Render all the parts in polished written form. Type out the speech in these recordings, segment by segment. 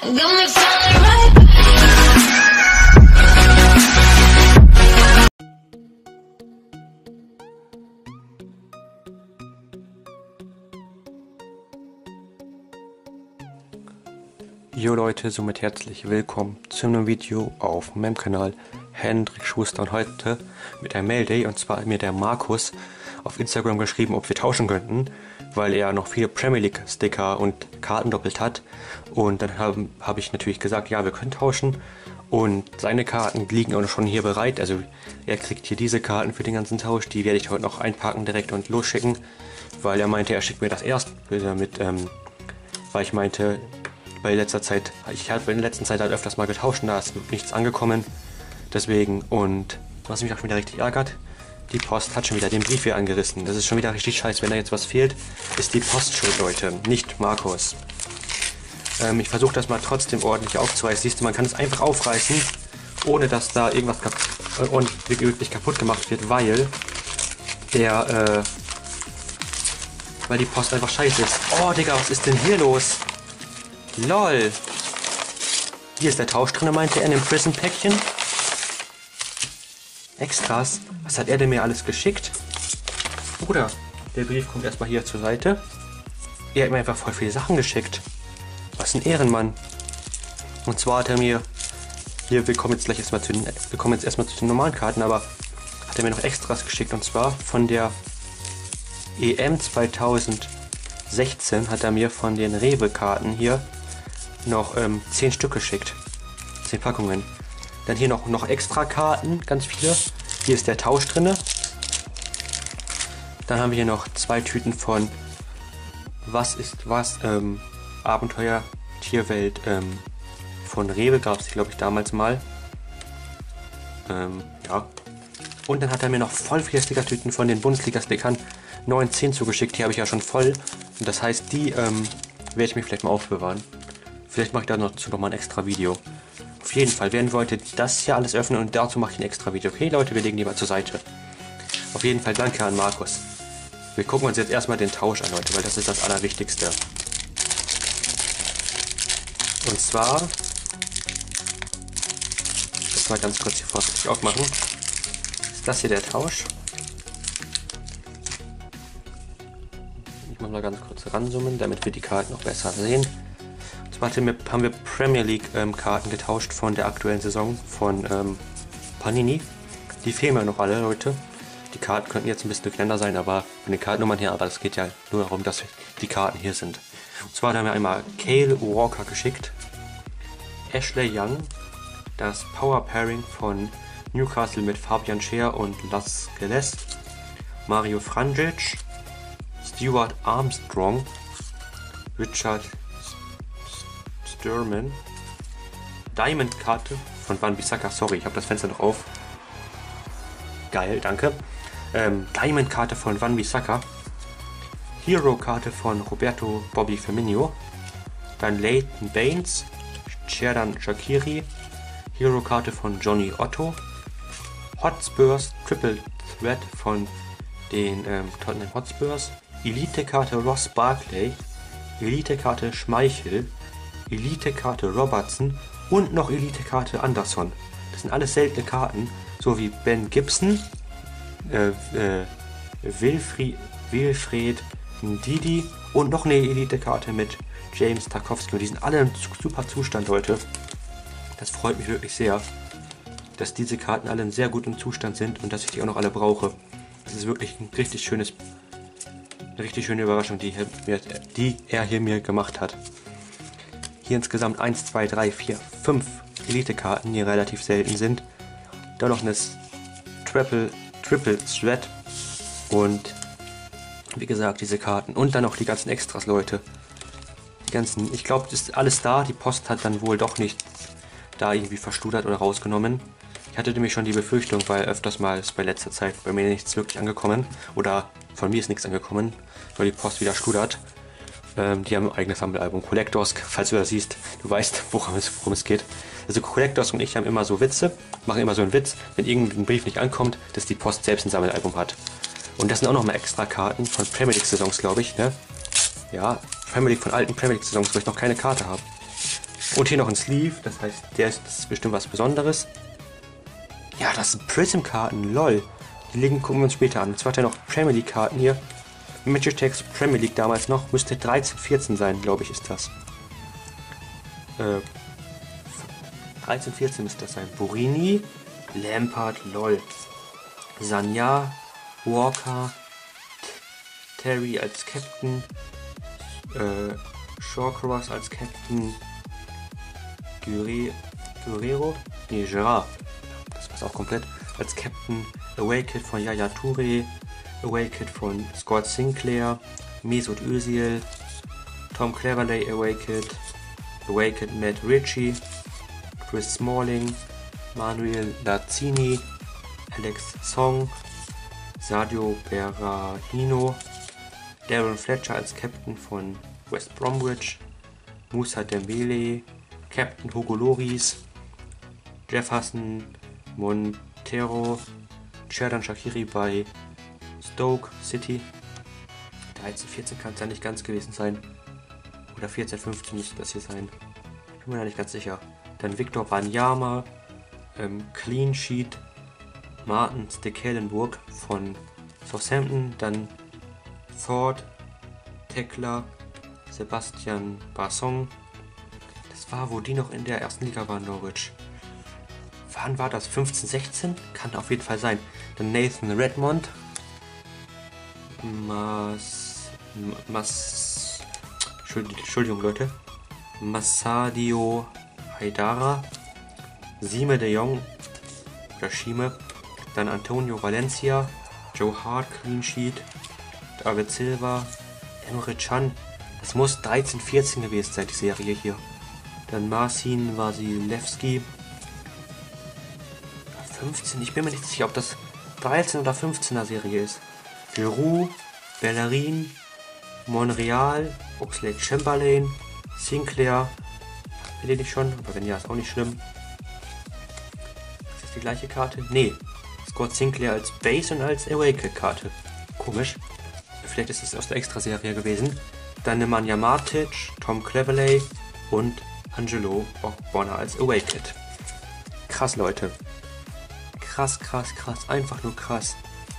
Got me feeling right. Jo Leute, somit herzlich willkommen zu einem Video auf meinem Kanal Hendrik Schuster, und heute mit einem Mail-Day. Und zwar hat mir der Markus auf Instagram geschrieben, ob wir tauschen könnten, weil er noch viele Premier League Sticker und Karten doppelt hat. Und dann habe ich natürlich gesagt, ja, wir können tauschen, und seine Karten liegen auch schon hier bereit. Also er kriegt hier diese Karten für den ganzen Tausch, die werde ich heute noch einpacken direkt und losschicken, weil er meinte, er schickt mir das erst damit, weil ich meinte, weil in letzter Zeit, ich habe in der letzten Zeit halt öfters mal getauscht und da ist nichts angekommen. Deswegen, und was mich auch schon wieder richtig ärgert, die Post hat schon wieder den Brief hier angerissen. Das ist schon wieder richtig scheiße. Wenn da jetzt was fehlt, ist die Post schuld, Leute, nicht Markus. Ich versuche das mal trotzdem ordentlich aufzureißen. Siehst du, man kann es einfach aufreißen, ohne dass da irgendwas wirklich kaputt gemacht wird, weil weil die Post einfach scheiße ist. Oh, Digga, was ist denn hier los? LOL. Hier ist der Tausch drin, meinte er, in dem Prison-Päckchen. Extras. Was hat er denn mir alles geschickt? Bruder, der Brief kommt erstmal hier zur Seite. Er hat mir einfach voll viele Sachen geschickt. Was ein Ehrenmann. Und zwar hat er mir... Hier, wir kommen jetzt erstmal zu den normalen Karten, aber hat er mir noch Extras geschickt. Und zwar von der EM 2016 hat er mir von den Rewe-Karten hier noch 10 Stück geschickt. 10 Packungen. Dann hier noch extra Karten, ganz viele. Hier ist der Tausch drinne. Dann haben wir hier noch 2 Tüten von Was ist was? Abenteuer Tierwelt von Rewe, gab es glaube ich damals mal. Ja. Und dann hat er mir noch voll viele Stickertüten von den Bundesliga-Stickern 9-10 zugeschickt. Die habe ich ja schon voll. Und das heißt, die werde ich mir vielleicht mal aufbewahren. Vielleicht mache ich da noch mal ein extra Video. Auf jeden Fall werden wir heute das hier alles öffnen und dazu mache ich ein extra Video. Okay Leute, wir legen die mal zur Seite. Auf jeden Fall danke an Markus. Wir gucken uns jetzt erstmal den Tausch an, Leute, weil das ist das Allerwichtigste. Und zwar... Das mal ganz kurz hier vorsichtig aufmachen. Ist das hier der Tausch? Ich muss mal ganz kurz ranzoomen, damit wir die Karten noch besser sehen. Haben wir Premier League Karten getauscht von der aktuellen Saison von Panini. Die fehlen mir noch alle, Leute. Die Karten könnten jetzt ein bisschen durcheinander sein, aber von den Kartennummern her, aber es geht ja nur darum, dass die Karten hier sind. Und zwar haben wir einmal Kyle Walker geschickt, Ashley Young, das Power Pairing von Newcastle mit Fabian Schär und Las Gelles, Mario Franjic, Stuart Armstrong, Richard Sturman, Diamond-Karte von Wan-Bissaka, sorry, ich habe das Fenster noch auf. Geil, danke. Diamond-Karte von Wan-Bissaka, Hero-Karte von Roberto Bobby Firmino, dann Leighton Baines, Xherdan Shaqiri, Hero-Karte von Johnny Otto, Hotspurs Triple Threat von den Tottenham Hotspurs, Elite-Karte Ross Barkley, Elite-Karte Schmeichel, Elite-Karte Robertson und noch Elite-Karte Anderson. Das sind alles seltene Karten, so wie Ben Gibson, Wilfried Ndidi und noch eine Elite-Karte mit James Tarkowski. Und die sind alle im super Zustand, Leute. Das freut mich wirklich sehr, dass diese Karten alle in sehr gutem Zustand sind und dass ich die auch noch alle brauche. Das ist wirklich eine richtig schöne Überraschung, die er hier mir gemacht hat. Hier insgesamt 1, 2, 3, 4, 5 Elite-Karten, die relativ selten sind. Dann noch eine Triple Threat und wie gesagt diese Karten. Und dann noch die ganzen Extras, Leute. Ich glaube, das ist alles da. Die Post hat dann wohl doch nicht da irgendwie verschludert oder rausgenommen. Ich hatte nämlich schon die Befürchtung, weil öfters mal ist bei letzter Zeit bei mir nichts wirklich angekommen. Oder von mir ist nichts angekommen, weil die Post wieder schludert. Die haben ein eigenes Sammelalbum. Collectors, falls du das siehst, du weißt, worum es geht. Also Collectors und ich haben immer so Witze, machen immer so einen Witz, wenn irgendein Brief nicht ankommt, dass die Post selbst ein Sammelalbum hat. Und das sind auch noch mal extra Karten von Premier League Saisons, glaube ich, ne? Ja, Premier League von alten Premier League Saisons, wo ich noch keine Karte habe. Und hier noch ein Sleeve, das heißt, das ist bestimmt was Besonderes. Ja, das sind Prism-Karten, lol. Die gucken wir uns später an. Jetzt hat er noch Premier League-Karten hier. Magitex Premier League damals noch. Müsste 13, 14 sein, glaube ich, ist das. 13, 14 müsste das sein. Borini, Lampard, lol. Sanya, Walker, Terry als Captain, Shawcross als Captain, Guerrero, nee, Gerard, das war's auch komplett, als Captain, Away Kid von Yaya Touré, Away Kid von Scott Sinclair, Mesut Özil, Tom Cleverley Away Kid Matt Ritchie, Chris Smalling, Manuel Lanzini, Alex Song, Sadio Berahino, Darren Fletcher als Captain von West Bromwich, Moussa Dembele, Captain Hugo Lloris, Jefferson Montero, Xherdan Shaqiri bei Stoke City. 13, 14 kann es ja nicht ganz gewesen sein. Oder 14, 15 müsste das hier sein. Ich bin mir da nicht ganz sicher. Dann Victor Wanyama, Clean Sheet, Martin Stekelenburg von Southampton, dann Ford, Tekla, Sebastian Basson. Das war, wo die noch in der ersten Liga waren, Norwich. Wann war das? 15, 16? Kann auf jeden Fall sein. Dann Nathan Redmond, Entschuldigung Leute, Massadio Haidara, Sime de Jong oder Schime, dann Antonio Valencia, Joe Hart, Clean Sheet, David Silva, Emre Can. Das muss 13, 14 gewesen sein, die Serie hier. Dann Marcin Wasilewski. 15, ich bin mir nicht sicher, ob das 13 oder 15er Serie ist. Giroud, Bellerin, Monreal, Oxlade Chamberlain, Sinclair. Will ich nicht schon, aber wenn ja, ist auch nicht schlimm. Ist das die gleiche Karte? Nee. Scott Sinclair als Base und als Away-Kit-Karte. Komisch. Vielleicht ist es aus der Extra-Serie gewesen. Dann Nemanja Matic, Tom Cleverley und Angelo Ogbonna als Away-Kit. Krass, Leute. Krass, krass, krass. Einfach nur krass.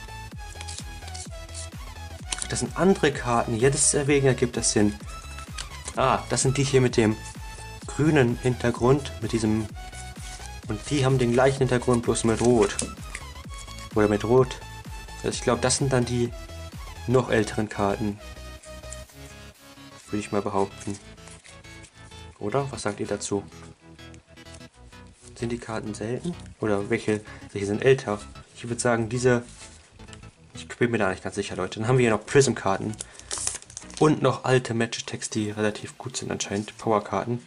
Das sind andere Karten. Jetzt erwägen ergibt das Sinn. Ah, das sind die hier mit dem grünen Hintergrund. Mit diesem... Und die haben den gleichen Hintergrund, bloß mit Rot. Oder mit Rot. Also ich glaube, das sind dann die noch älteren Karten. Würde ich mal behaupten. Oder? Was sagt ihr dazu? Sind die Karten selten? Oder welche sind älter? Ich würde sagen, diese... Ich bin mir da nicht ganz sicher, Leute. Dann haben wir hier noch Prism-Karten. Und noch alte Magitex, die relativ gut sind anscheinend. Power-Karten.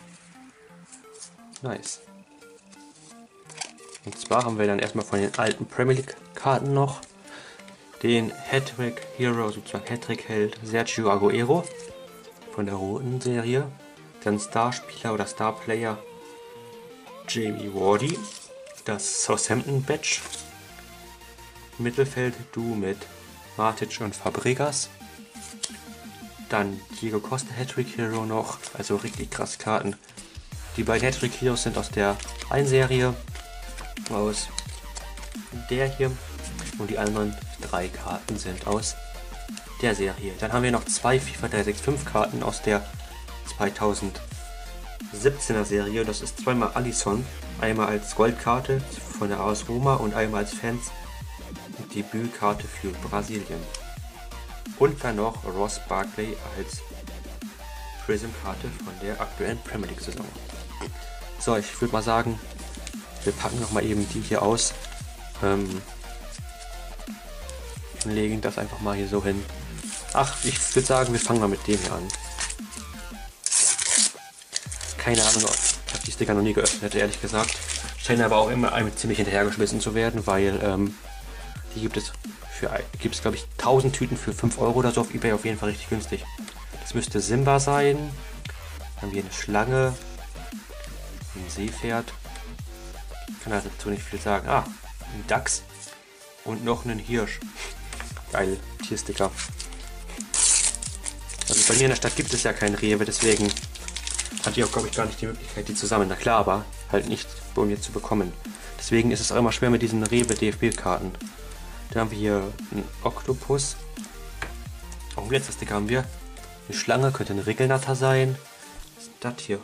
Nice. Und zwar haben wir dann erstmal von den alten Premier League-Karten noch den Hattrick Hero, sozusagen Hattrick-Held Sergio Aguero von der roten Serie. Dann Starspieler oder Starplayer Jamie Wardy. Das Southampton Badge. Mittelfeld-Duo mit Matic und Fabregas. Dann Diego Costa Hattrick Hero noch, also richtig krass Karten. Die beiden Hattrick Heroes sind aus der einen Serie, aus der hier, und die anderen 3 Karten sind aus der Serie. Dann haben wir noch 2 FIFA 365 Karten aus der 2017er Serie. Das ist zweimal Alisson, einmal als Goldkarte von der AS Roma und einmal als Fans Debütkarte für Brasilien. Und dann noch Ross Barkley als Prism-Karte von der aktuellen Premier League Saison. So, ich würde mal sagen, wir packen noch mal eben die hier aus. Und legen das einfach mal hier so hin. Ach, ich würde sagen, wir fangen mal mit dem hier an. Keine Ahnung, ich habe die Sticker noch nie geöffnet, ehrlich gesagt. Scheinen aber auch immer ziemlich hinterhergeschmissen zu werden, weil die gibt es glaube ich 1000 Tüten für 5 Euro oder so auf eBay, auf jeden Fall richtig günstig. Das müsste Simba sein. Dann haben wir eine Schlange, ein Seepferd. Ich kann dazu nicht viel sagen. Ah, ein Dachs und noch einen Hirsch. Geil, Tiersticker. Also bei mir in der Stadt gibt es ja kein Rewe, deswegen hatte ich auch, glaube ich, gar nicht die Möglichkeit, die zu sammeln. Na klar, aber halt nicht bei mir zu bekommen. Deswegen ist es auch immer schwer mit diesen Rewe DFB-Karten. Da haben wir hier einen Oktopus. Auch ein Glitzersticker haben wir. Eine Schlange, könnte ein Regelnatter sein. Was ist das hier?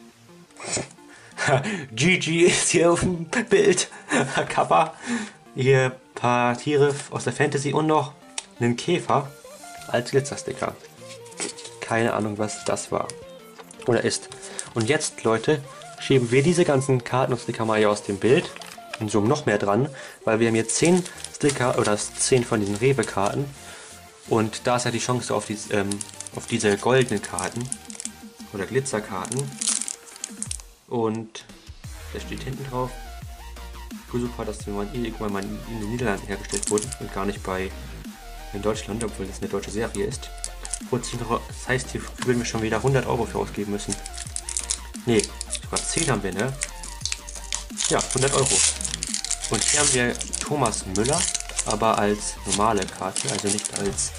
Gigi ist hier auf dem Bild. Kappa. Hier ein paar Tiere aus der Fantasy und noch einen Käfer als Glitzersticker. Keine Ahnung, was das war. Oder ist. Und jetzt, Leute, schieben wir diese ganzen Karten und Sticker mal hier aus dem Bild und zoomen noch mehr dran, weil wir haben jetzt 10 Sticker oder 10 von diesen Rewe-Karten. Und da ist ja die Chance auf diese goldenen Karten oder Glitzerkarten. Und der steht hinten drauf. Super, dass die irgendwann mal in den Niederlanden hergestellt wurden und gar nicht in Deutschland, obwohl das eine deutsche Serie ist. Das heißt, hier würden wir schon wieder 100 Euro für ausgeben müssen. Ne, sogar 10 haben wir, ne? Ja, 100 Euro. Und hier haben wir Thomas Müller, aber als normale Karte, also nicht als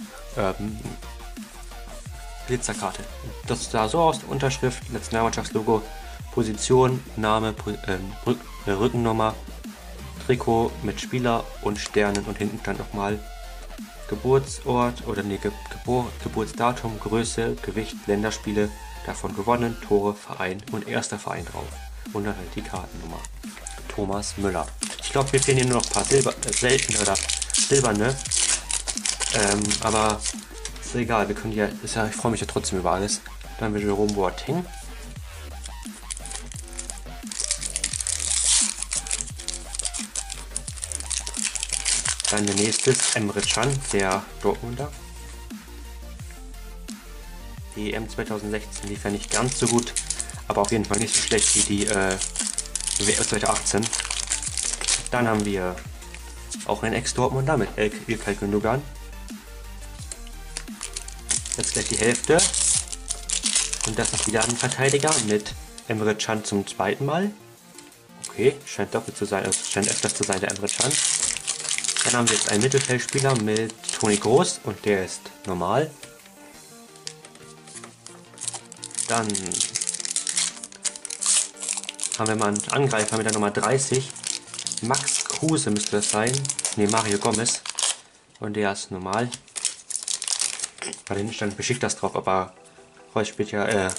Glitzerkarte. Das sah so aus, Unterschrift, Nationalmannschaftslogo, Position, Name, Rückennummer, Trikot mit Spieler und Sternen und hinten stand nochmal Geburtsort oder nee, Geburtsdatum, Größe, Gewicht, Länderspiele, davon gewonnen, Tore, Verein und erster Verein drauf. Und dann halt die Kartennummer. Thomas Müller. Ich glaube, wir fehlen hier nur noch ein paar seltene oder silberne. Aber ist egal, wir können ja, ich freue mich ja trotzdem über alles. Dann haben wir Jerome Boateng. Dann der nächste ist Emre Can, der Dortmunder. Die EM 2016 lief ja nicht ganz so gut, aber auf jeden Fall nicht so schlecht wie die WM 2018. Dann haben wir auch einen Ex-Dortmunder mit İlkay Gündoğan. Jetzt gleich die Hälfte. Und das ist wieder ein Verteidiger mit Emre Can zum zweiten Mal. Okay, scheint doppelt zu sein, also scheint öfters zu sein, der Emre Can. Dann haben wir jetzt einen Mittelfeldspieler mit Toni Kroos und der ist normal. Dann haben wir mal einen Angreifer mit der Nummer 30. Max Kruse müsste das sein. Ne, Mario Gomez. Und der ist normal. Bei den stand Besiktas drauf, aber Reus spielt ja,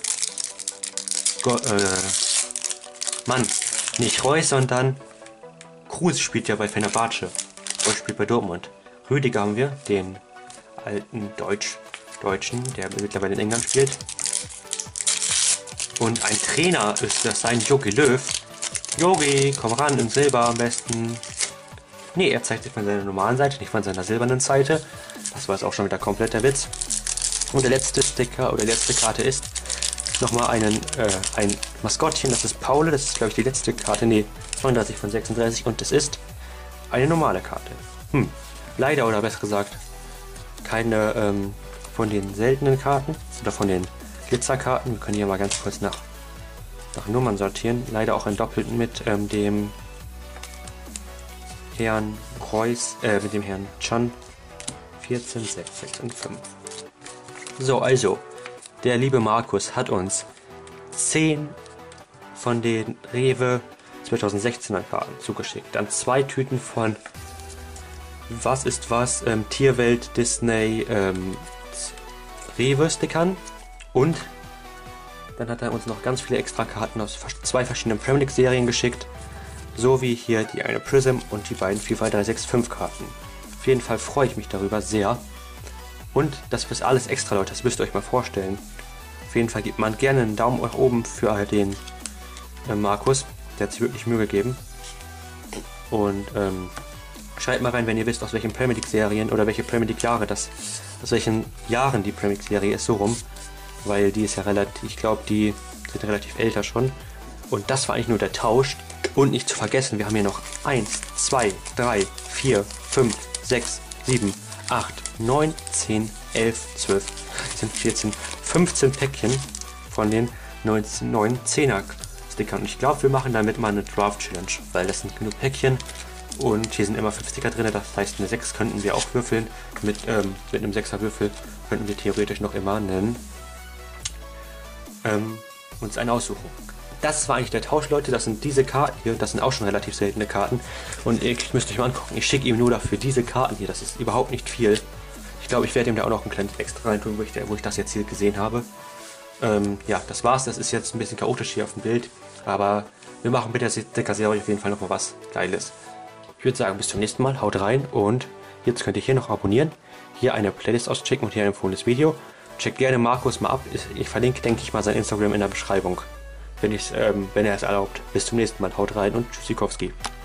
Mann, nicht Reus, sondern Kruse spielt ja bei Fenerbahce. Reus spielt bei Dortmund. Rüdiger haben wir, den alten Deutschen, der mittlerweile in England spielt. Und ein Trainer ist das sein, Jogi Löw. Jogi, komm ran, in Silber am besten. Ne, er zeigt sich von seiner normalen Seite, nicht von seiner silbernen Seite. Das war jetzt auch schon wieder komplett der Witz. Und der letzte Sticker oder letzte Karte ist nochmal ein Maskottchen, das ist Paul, das ist glaube ich die letzte Karte, ne, 39 von 36 und das ist eine normale Karte. Leider oder besser gesagt, keine von den seltenen Karten oder von den Glitzerkarten. Wir können hier mal ganz kurz nach Nummern sortieren. Leider auch ein Doppelten mit dem Herrn Reus, mit dem Herrn Can 14, 6, 6 und 5. So, also, der liebe Markus hat uns 10 von den Rewe 2016er Karten zugeschickt. Dann 2 Tüten von Was ist was, Tierwelt, Disney, Rewe-Stickern. Und dann hat er uns noch ganz viele extra Karten aus 2 verschiedenen Premier League Serien geschickt. So wie hier die eine Prism und die beiden FIFA 365 Karten. Auf jeden Fall freue ich mich darüber sehr. Und das ist alles extra, Leute, das müsst ihr euch mal vorstellen. Auf jeden Fall gibt man gerne einen Daumen nach oben für den Markus. Der hat sich wirklich Mühe gegeben. Und schreibt mal rein, wenn ihr wisst, aus welchen Premier League Serien oder welche Premier League Jahre aus welchen Jahren die Premier League Serie ist, so rum. Weil die ist ja relativ, ich glaube, die sind relativ älter schon. Und das war eigentlich nur der Tausch. Und nicht zu vergessen, wir haben hier noch 1, 2, 3, 4, 5, 6, 7, 8, 9, 10, 11, 12, 13, 14, 15 Päckchen von den 9 10er Stickern. Und ich glaube, wir machen damit mal eine Draft Challenge, weil das sind genug Päckchen. Und hier sind immer 5 Sticker drin, das heißt eine 6 könnten wir auch würfeln. Mit einem 6er Würfel könnten wir theoretisch noch immer einen uns einen aussuchen. Das war eigentlich der Tausch, Leute. Das sind diese Karten hier. Das sind auch schon relativ seltene Karten. Und ihr müsst euch mal angucken. Ich schicke ihm nur dafür diese Karten hier. Das ist überhaupt nicht viel. Ich glaube, ich werde ihm da auch noch ein kleines Extra rein tun, wo ich das jetzt hier gesehen habe. Ja, das war's. Das ist jetzt ein bisschen chaotisch hier auf dem Bild. Aber wir machen mit der Sticker-Serie auf jeden Fall nochmal was Geiles. Ich würde sagen, bis zum nächsten Mal. Haut rein. Und jetzt könnt ihr hier noch abonnieren. Hier eine Playlist auschecken und hier ein empfohlenes Video. Checkt gerne Markus mal ab. Ich verlinke, denke ich mal, sein Instagram in der Beschreibung. Wenn er es erlaubt. Bis zum nächsten Mal. Haut rein und Tschüssikowski.